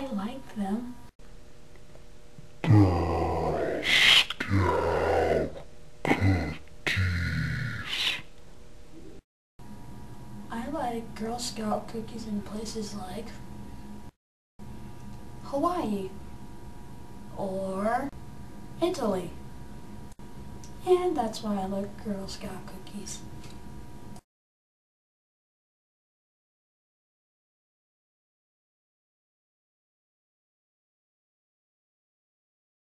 I like them. Girl Scout cookies. I like Girl Scout cookies in places like Hawaii or Italy. And that's why I like Girl Scout cookies.